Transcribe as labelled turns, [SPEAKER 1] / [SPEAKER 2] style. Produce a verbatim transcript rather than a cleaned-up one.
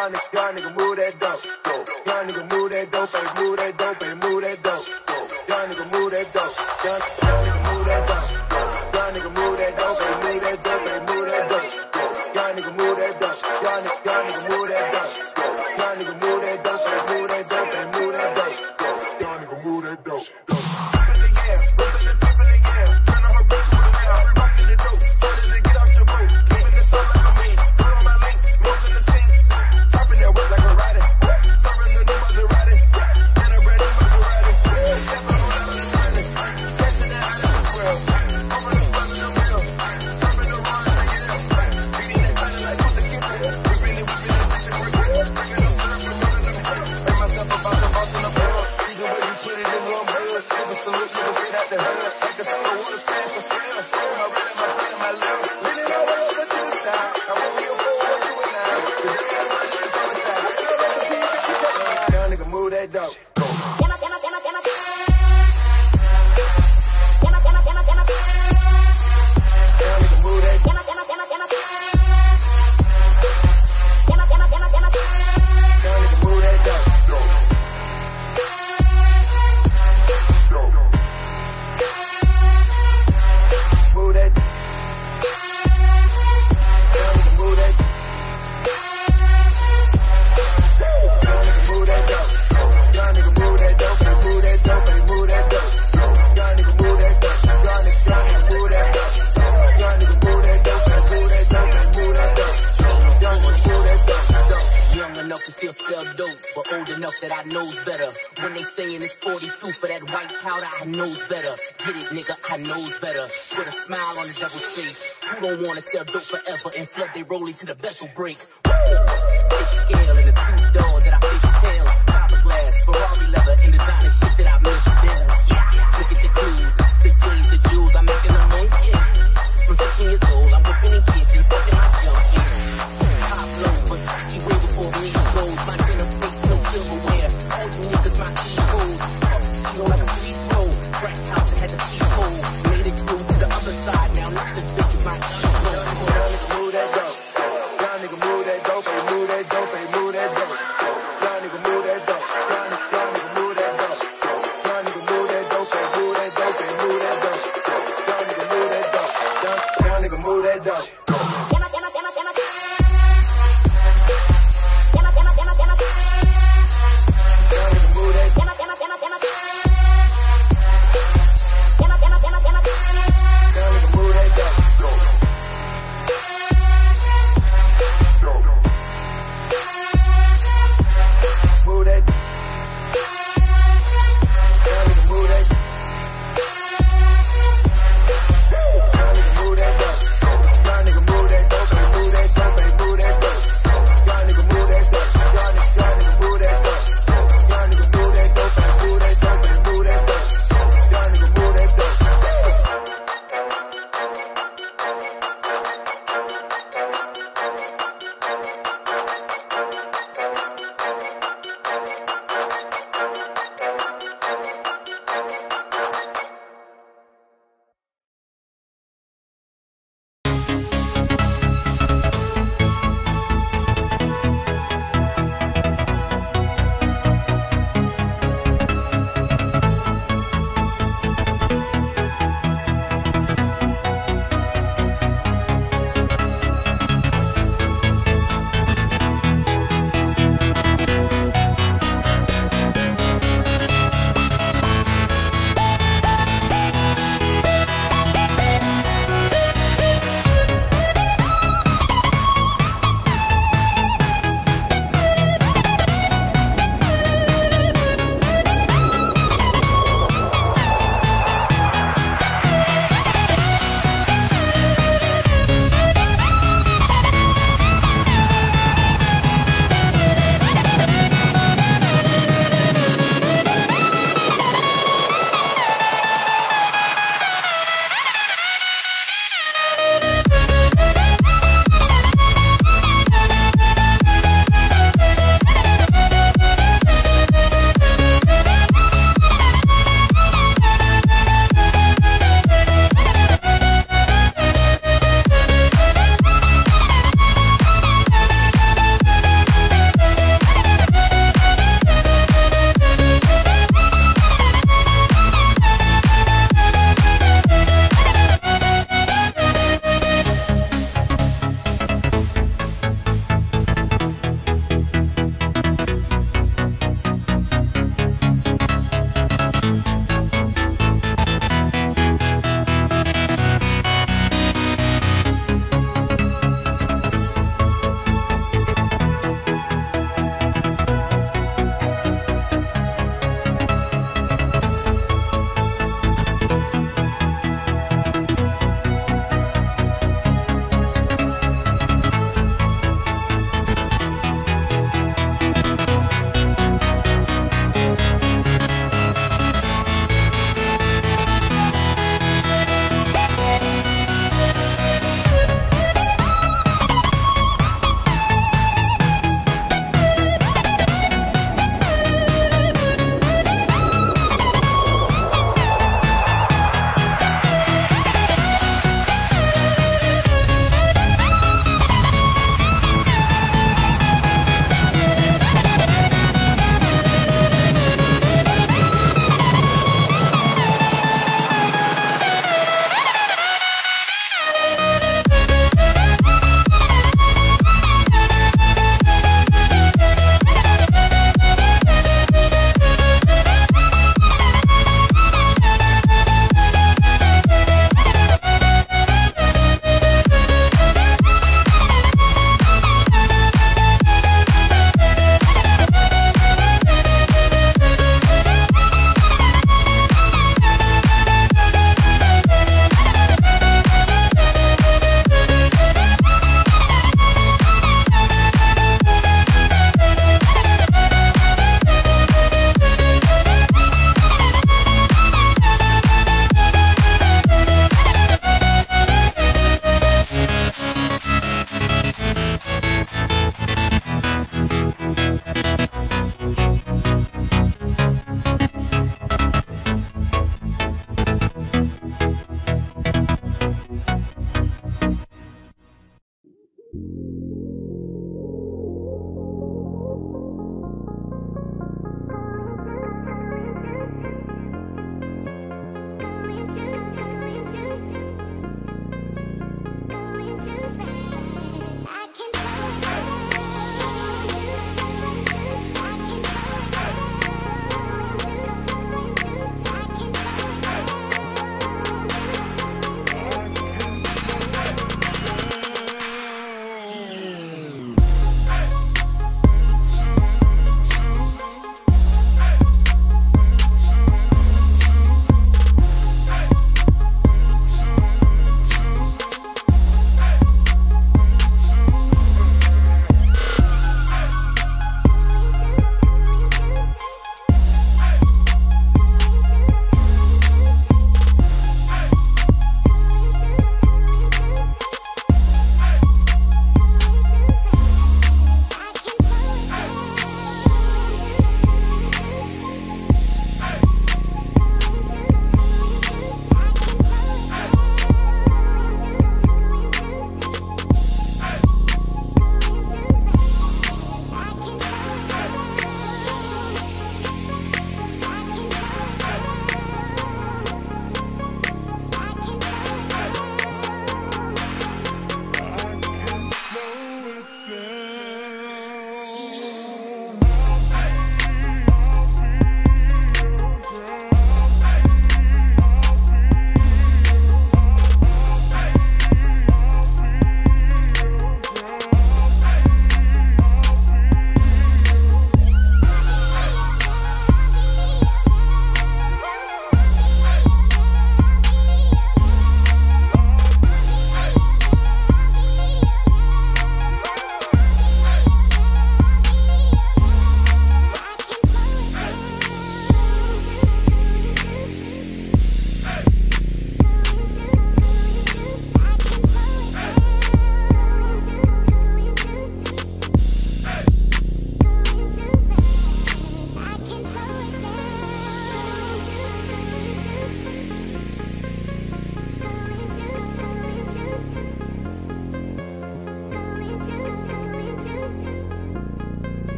[SPEAKER 1] Young nigga, young nigga move that dope. Young nigga move that dope, ain't move that dope, ain't move that dope. Young nigga move that dope. Young, young nigga move that dope. Young nigga move that dope, ain't move that dope, ain't move that dope. Young nigga move that dope. Young nigga, young nigga move that dope. Young nigga move that dope, ain't move that dope, ain't move that dope. Young nigga move that dope.
[SPEAKER 2] That I knows better. When they saying it's forty-two for that white powder, I knows better. Get it, nigga, I knows better. With a smile on the devil's face. Who don't wanna sell dope forever and flood they rolling to the vessel break? Woo! Big scale in the two